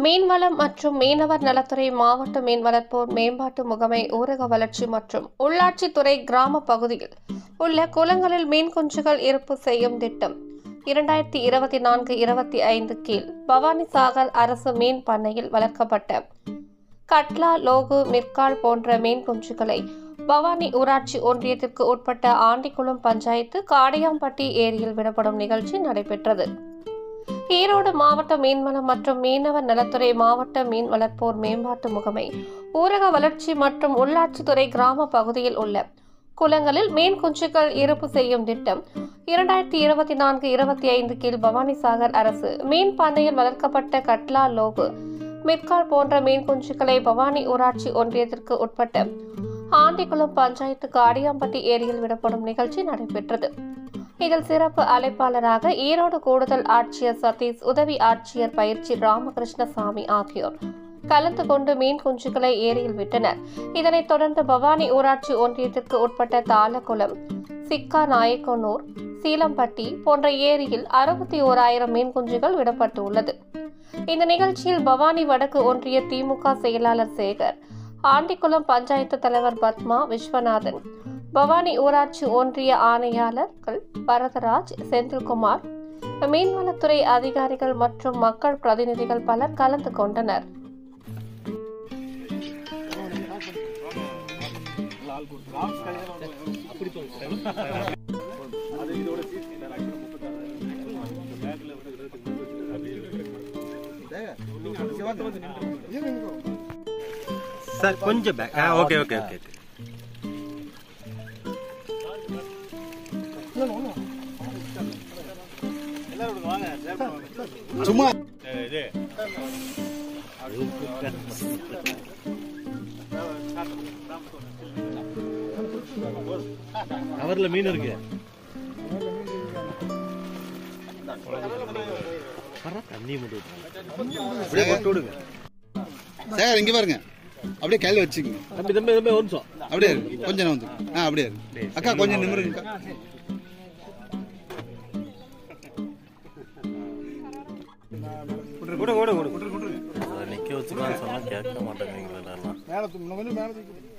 மீன்வளம் மற்றும் மீனவர் நலத்துறை மாவட்ட மீன்வளர்ப்போர் மேம்பாட்டு முகமை ஊரக வளர்ச்சி மற்றும் உள்ளாட்சித்துறை கிராம பகுதியில் உள்ள குளங்களில் மீன் குஞ்சுகள் இருப்பு செய்யும் திட்டம் 2024-25 கீழ் பவானி சாகர் அரசு மீன் பண்ணையில் வளர்க்கப்பட்ட கட்லா, லோகு, மிர்கால் போன்ற மீன் குஞ்சுகளை பவானி ஊராட்சி ஒன்றியத்திற்கு உட்பட்ட ஆண்டிக்குளம் பஞ்சாயத்து காடையாம்பட்டி ஏரியில் விடப்படும் நிகழ்ச்சி நடைபெற்றது. ஈரோடு மாவட்ட மீன்வளம் மற்றும் மீனவர் நலத்துறை மாவட்ட மீன் வளர்ப்போர் மேம்பாட்டு முகமை ஊரக வளர்ச்சி மற்றும் உள்ளாட்சித்துறை கிராம பகுதியில் உள்ள குளங்களில் மீன் குஞ்சுகள் இருப்பு செய்யும் திட்டம் 2024-25 கீழ் பவானி சாகர் அரசு மீன் பண்ணையில் வளர்க்கப்பட்ட கட்லா, லோகு, மிர்கால் போன்ற மீன் குஞ்சுகளை பவானி ஊராட்சி ஒன்றியத்திற்கு உட்பட்ட ஆண்டிக்குளம் பஞ்சாயத்து காடையாம்பட்டி ஏரியில் விடப்படும் நிகழ்ச்சி நடைபெற்றது. இதில் சிறப்பு அழைப்பாளராக ஈரோடு கூடுதல் ஆட்சியர் சதீஷ், உதவி ஆட்சியர் பயிற்சி ராமகிருஷ்ணசாமி ஆகியோர் கலந்து கொண்டு மீன் குஞ்சுகளை ஏரியில் விட்டனர். இதனைத் தொடர்ந்து பவானி ஊராட்சி ஒன்றியத்திற்கு உட்பட்ட தாளக்குளம், சிக்கா நாயக்கனூர், சீலம்பட்டி போன்ற ஏரியில் 61,000 மீன் குஞ்சுகள் விடப்பட்டுள்ளது. இந்த நிகழ்ச்சியில் பவானி வடக்கு ஒன்றிய திமுக செயலாளர் சேகர், ஆண்டிக்குளம் பஞ்சாயத்து தலைவர் பத்மா, விஸ்வநாதன், பவானி ஊராட்சி ஒன்றிய ஆணையாளர்கள் பரதராஜ், செந்தில்குமார், மீன்வளத்துறை அதிகாரிகள் மற்றும் மக்கள் பிரதிநிதிகள் பலர் கலந்து கொண்டனர். சார் கொஞ்சம் பேக். Okay okay okay. சும்மா அவர்ல மீன் இருக்கு. தண்ணி மட்டும் சார் இங்க பாருங்க, அப்படியே கையில வச்சுக்கோங்க. தம்பி தம்பி தம்பி ஒரு நிமிஷம் அப்படியே இருக்கு, கொஞ்சம் வந்து அப்படியே இருக்கு. அக்கா கொஞ்சம் நிமிருங்க. நிக்க வச்சுக்கலாம் சொன்னா கேட்க மாட்டேங்கிறீங்களா?